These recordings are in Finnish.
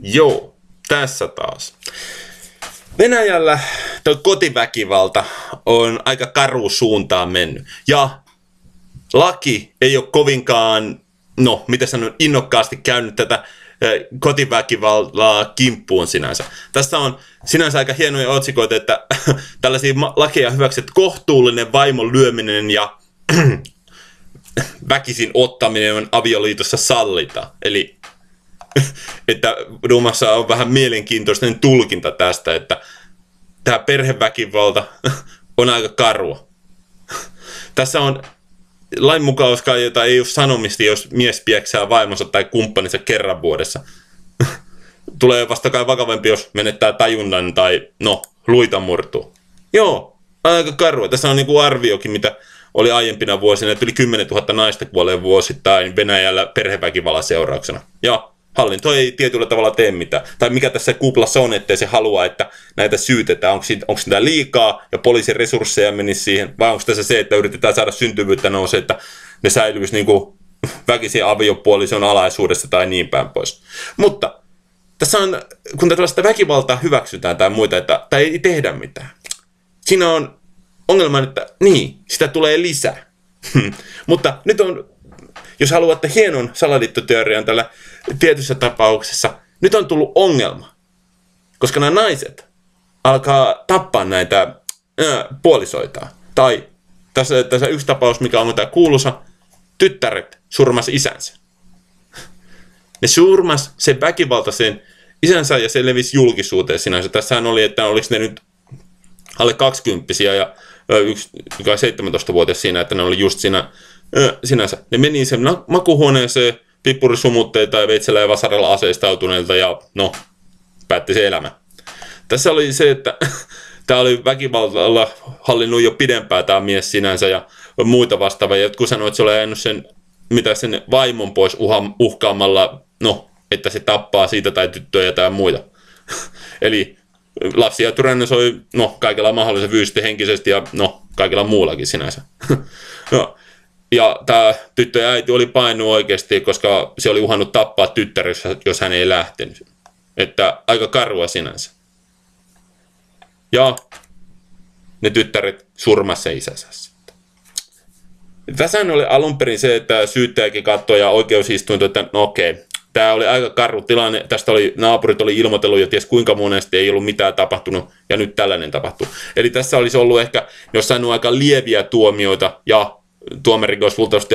Joo, tässä taas. Venäjällä tuo kotiväkivalta on aika karu suuntaan mennyt. Ja laki ei ole kovinkaan, no mitä sanon, innokkaasti käynyt tätä kotiväkivaltaa kimppuun sinänsä. Tässä on sinänsä aika hienoja otsikoita, että tällaisia lakeja hyväksyt kohtuullinen vaimon lyöminen ja väkisin ottaminen on avioliitossa sallita. Eli että Duumassa on vähän mielenkiintoinen tulkinta tästä, että tämä perheväkivalta on aika karua. Tässä on lainmukauskaan, jota ei ole sanomista, jos mies pieksää vaimonsa tai kumppaninsa kerran vuodessa. Tulee vasta kai vakavampi, jos menettää tajunnan tai, no, luita murtuu. Joo, aika karua. Tässä on niinku arviokin, mitä oli aiempina vuosina, että yli 10 000 naista kuolee vuosittain Venäjällä perheväkivallan seurauksena. Ja hallinto ei tietyllä tavalla tee mitään. Tai mikä tässä kuplassa on, ettei se halua, että näitä syytetään. Onko sitä liikaa ja poliisin resursseja menisi siihen, vai onko tässä se, että yritetään saada syntyvyyttä nousee, että ne säilyisi niin kuin väkisin aviopuolison alaisuudessa tai niin päin pois. Mutta tässä on, kun tällaista väkivaltaa hyväksytään tai muita, että tai ei tehdä mitään. Siinä on ongelma, että niin, sitä tulee lisää. Mutta nyt on, jos haluatte hienon salaliittoteorian tällä tietyssä tapauksessa, nyt on tullut ongelma. Koska nämä naiset alkaa tappaa näitä puolisoitaan. Tai tässä yksi tapaus, mikä on tämä kuuluisa, tyttäret surmas isänsä. Ne surmas sen väkivaltaisen isänsä ja se levisi julkisuuteen sinänsä. Tässähän oli, että oliko ne nyt alle 20-vuotiaita ja yksi 17-vuotias siinä, että ne oli just siinä sinänsä. Ne meni sen makuhuoneeseen pippurisumutteita ja veitsellä ja vasaralla aseistautuneilta ja no, päätti se elämä. Tässä oli se, että tämä oli väkivallalla hallinnut jo pidempään tämä mies sinänsä ja muita vastaavia. Jotkut sanoivat, että se oli ajanut sen vaimon pois uhkaamalla, no, että se tappaa siitä tai tyttöjä tai muita. Eli lapsia tyrannisoi, no, kaikella mahdollisen fyysisesti, henkisesti ja no, kaikella muullakin sinänsä. No. Ja tämä tyttö ja äiti oli painut oikeasti, koska se oli uhannut tappaa tyttäressä, jos hän ei lähtenyt. Että aika karua sinänsä. Ja ne tyttäret surmasi se isänsä sitten. Tässähän oli alun perin se, että syyttäjäkin katsoi ja oikeusistuinto, että no okei, tämä oli aika karu tilanne. Tästä naapurit oli ilmoitellut ja ties kuinka monesti ei ollut mitään tapahtunut ja nyt tällainen tapahtuu. Eli tässä olisi ollut ehkä jossain aika lieviä tuomioita ja tuomarikin olisi luultavasti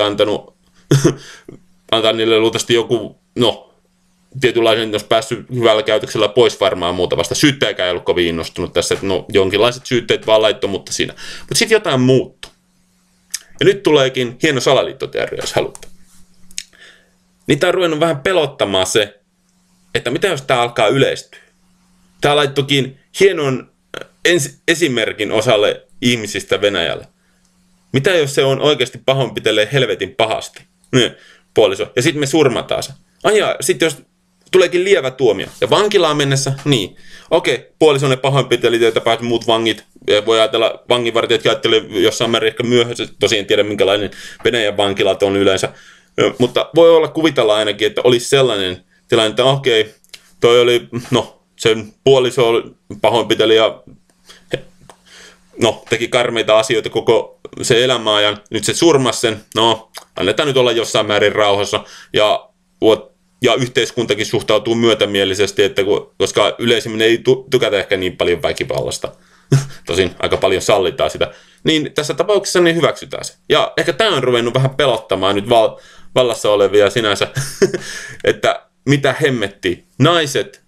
antaa niille luultavasti joku, no, tietynlaisen, jos päässyt hyvällä käytöksellä pois varmaan muuta vasta. Syyttäjäkään ei ollut kovin innostunut tässä, että no, jonkinlaiset syytteet vaan laittomuutta siinä. Mutta sitten jotain muuttui. Ja nyt tuleekin hieno salaliittoteoria, jos haluatte. Niitä on ruvennut vähän pelottamaan se, että mitä jos tämä alkaa yleistyä. Tämä laittokin hienon esimerkin osalle ihmisistä Venäjällä. Mitä jos se on oikeasti pahoinpitelee helvetin pahasti, puoliso, ja sitten me surmataan se. Sitten jos tuleekin lievä tuomio, ja vankilaan mennessä, niin, okei, puoliso ne pahoinpiteli, joita pääsivät muut vangit, voi ajatella, vanginvartijat ajattelee jossain määrin ehkä myöhässä, tosiaan tiedä minkälainen Venäjän vankilat on yleensä, mutta voi olla kuvitella ainakin, että olisi sellainen tilanne, että okei, toi oli, no, sen puoliso pahoinpiteli ja no, teki karmeita asioita koko se elämäajan, nyt se surmasi sen, no, annetaan nyt olla jossain määrin rauhassa, ja yhteiskuntakin suhtautuu myötämielisesti, että koska yleisimmin ei tykätä ehkä niin paljon väkivallasta, tosin aika paljon sallitaan sitä, niin tässä tapauksessa niin hyväksytään se. Ja ehkä tämä on ruvennut vähän pelottamaan nyt vallassa olevia sinänsä, että mitä hemmetti, naiset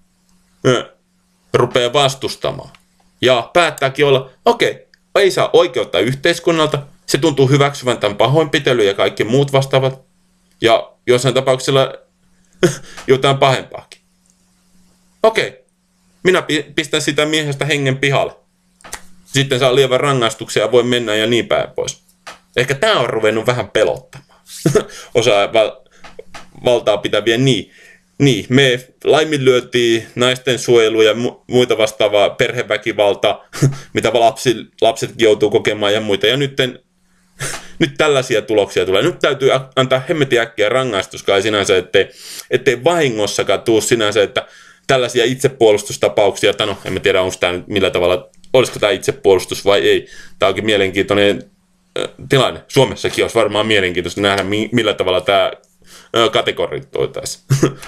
rupeaa vastustamaan. Ja päättääkin olla, okei, ei saa oikeutta yhteiskunnalta, se tuntuu hyväksyvän tämän pahoinpitely ja kaikki muut vastaavat, ja jossain tapauksella jotain pahempaakin. Okei, minä pistän sitä miehestä hengen pihalle. Sitten saa lievän rangaistuksen ja voi mennä ja niin päin pois. Ehkä tämä on ruvennut vähän pelottamaan. Osaa valtaa pitäviä niin, me laiminlyötiin naisten suojelu ja muita vastaavaa perheväkivaltaa, mitä lapsetkin joutuu kokemaan ja muita. Ja nyt tällaisia tuloksia tulee. Nyt täytyy antaa hemmetin äkkiä rangaistus kai sinänsä, ettei vahingossakaan tuu sinänsä, että tällaisia itsepuolustustapauksia, tai no, en mä tiedä, onko tämä nyt millä tavalla, olisiko tämä itsepuolustus vai ei. Tämä onkin mielenkiintoinen tilanne. Suomessakin olisi varmaan mielenkiintoista nähdä, millä tavalla tämä kategoritoitaisiin.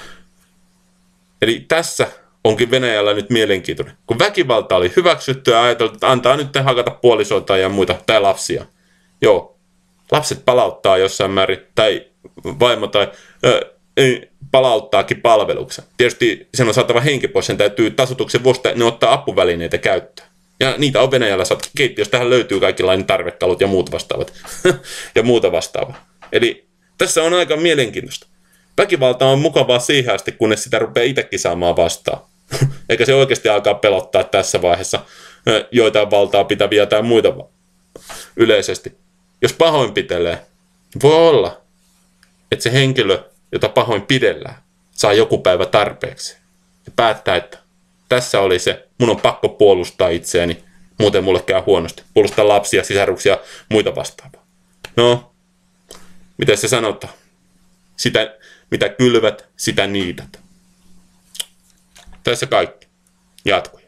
Eli tässä onkin Venäjällä nyt mielenkiintoinen. Kun väkivalta oli hyväksytty ja ajateltu, että antaa nyt hakata puolisoita ja muita, tai lapsia. Joo, lapset palauttaa jossain määrin, tai vaimo tai palauttaakin palveluksen. Tietysti sen on saatava henki pois, sen täytyy tasoituksen vuosta ne ottaa apuvälineitä käyttöön. Ja niitä on Venäjällä saatu keittiössä. Tähän löytyy kaikenlainen tarvekalut ja muut vastaavat. ja muuta vastaavaa. Eli tässä on aika mielenkiintoista. Väkivalta on mukavaa siihen asti, kunnes sitä rupeaa itsekin saamaan vastaan. Eikä se oikeasti alkaa pelottaa tässä vaiheessa joitain valtaa pitäviä tai muita yleisesti. Jos pahoinpitelee, voi olla, että se henkilö, jota pahoinpidellään, saa joku päivä tarpeeksi. Ja päättää, että tässä oli se, mun on pakko puolustaa itseäni, muuten mulle käy huonosti. Puolustaa lapsia, sisaruksia, muita vastaavaa. No, miten se sanotaan? Sitä, mitä kylvät, sitä niität. Tässä kaikki. Jatko.